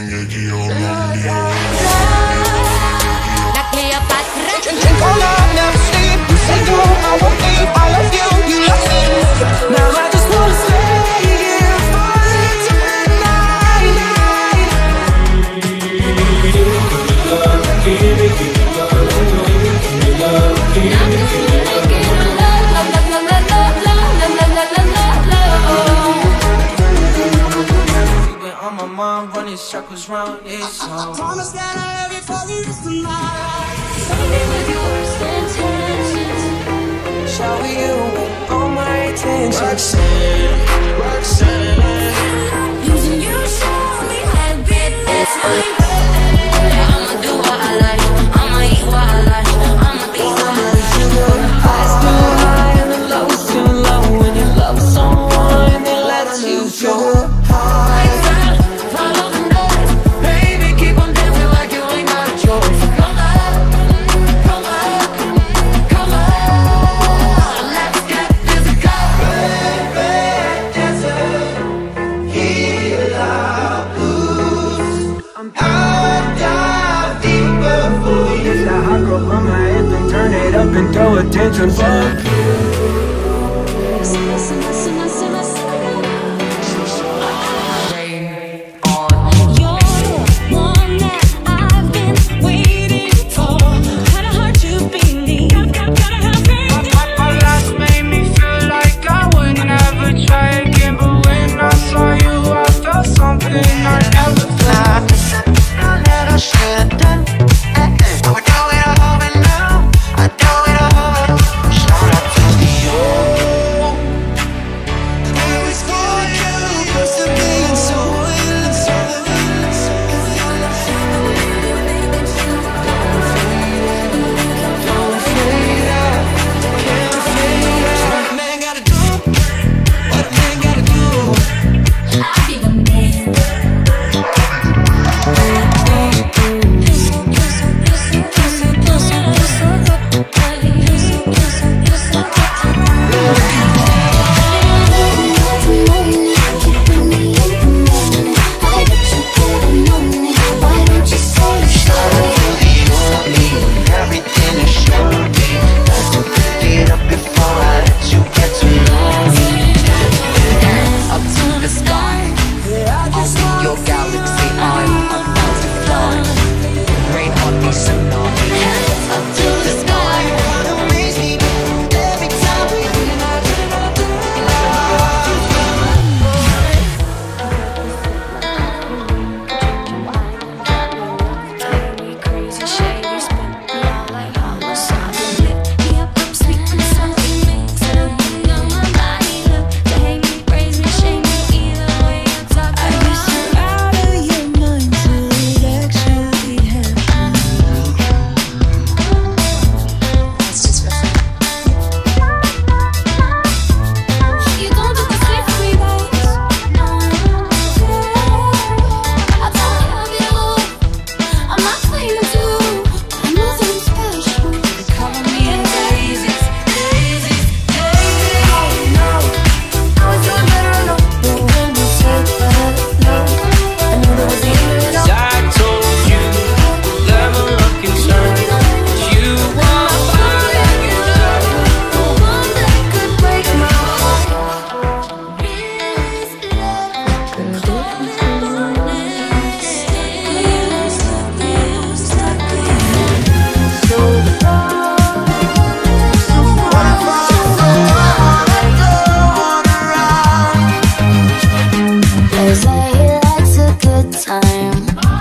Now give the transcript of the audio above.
La Cleopatra. Drink all night, never sleep. You say do, I won't leave. I love you, you love me. Now I just wanna stay here for till midnight. Give me love, give me on my mind, running circles round this home. Promise that I love you for the rest of my life. Tell me with your worst intentions. Shower you with all my attention. Roxanne, Roxanne. Using you, show me how good that's right. I'ma do what I like. I'ma eat what I like. I'ma be what Highs too high and the low's too low. When you love someone, they let you go high. follow the noise. Baby, keep on dancing like you ain't got a choice. Come on, come on, come on. Let's get physical. Baby, dancer, heal our blues. I'll dive deeper for you. It's that hot girl on my anthem. Turn it up and throw attention. Fuck you. Cause he likes a good time.